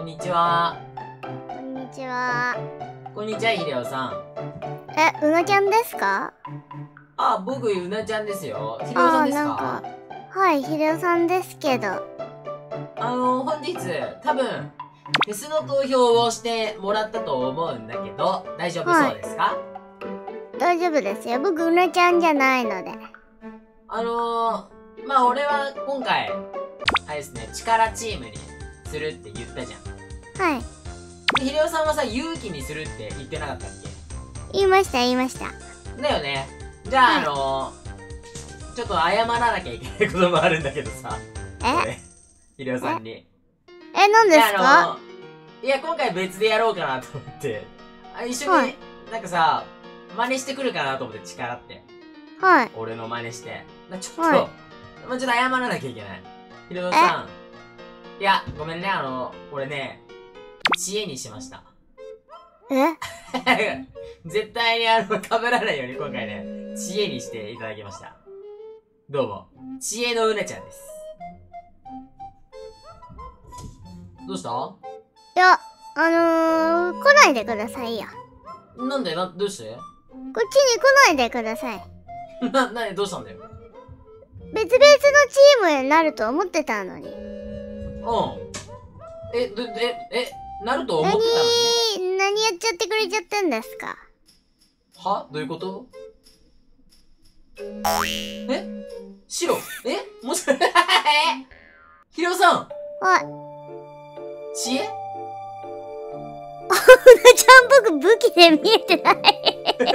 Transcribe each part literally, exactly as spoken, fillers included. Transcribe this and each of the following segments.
にちは。 こんにちは。 こんにちは、ひでおさん。 え、うなちゃんですか？ あ、僕、うなちゃんですよ。ひでおさんですか？ あ、なんか、はい、ひでおさんですけど。 あの、本日、多分、フェスの投票をしてもらったと思うんだけど、大丈夫そうですか？はい、 大丈夫ですよ。僕、うなちゃんじゃないので。 あのー、まあ、俺は今回、あれですね、力チームにするって言ったじゃん。 はい。 で、ひでおさんはさ、勇気にするって言ってなかったっけ？ 言いました、言いました。 だよね。じゃあ、 はい、 あのー、ちょっと謝らなきゃいけないこともあるんだけどさ。 えひでおさんに。 え、何ですか？ あのー、いや、今回別でやろうかなと思って。あ、一緒に、はい、なんかさ、真似してくるかなと思って、力って。 はい。 俺の真似して。ちょっと、 はい、 まあ、ちょっと謝らなきゃいけない。ひでおさん。いや、ごめんね、あの、俺ね、知恵にしました。 え絶対にあの、被らないように今回ね、知恵にしていただきました。どうも、知恵のうなちゃんです。どうした？ いや、あのー、来ないでくださいよ。 なんでな、どうして？ こっちに来ないでください。 な、なに、どうしたんだよ。 別々のチームになると思ってたのに。 うん。え、ど、え、え、なると思ってたのに？ 何、何やっちゃってくれちゃってんですか？ は？どういうこと？え？白？え？もし、え？ひろさん！ はい。 知恵？ うなちゃん僕武器で見えてない。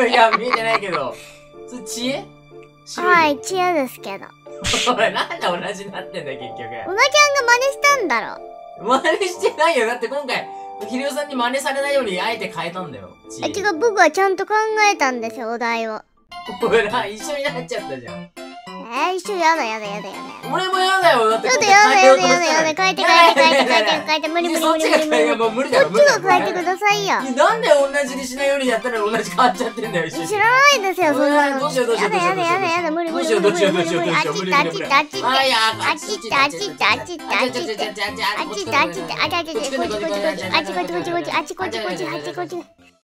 いや、見えてないけど。それ知恵？ はい、知恵ですけど。 おい、なんで同じになってんだよ、結局。 うなちゃんが真似したんだろ。 真似してないよ。だって今回、ひろさんに真似されないようにあえて変えたんだよ。 え、違う、僕はちゃんと考えたんですよ、お題を。 おいな、一緒になっちゃったじゃん。 えー、一緒やだやだやだやだ。 俺もやだよ、だって。 ちょっとやだやだやだやだ、変えて変えて変えて変えて変えて、無理無理無理無理無理。 もう無理だよ、 こっちを変えてくださいよ。 なんで同じにしないようにやったら同じ変わっちゃってんだよ、一緒に。 知らないですよ、そんなの。 どうしようどうしようどうしよう。 やだやだやだ、無理無理無理無理無理無理。あっち行ってあっち行ってあっち行って。あっち行ってあっち行ってあっち行ってあっち行って。あっち行ってあっち行ってあっち行って。あっちこっちこっちこっちこっちあっちこっちこっちこっちあっちこっちこっちあっちこっち。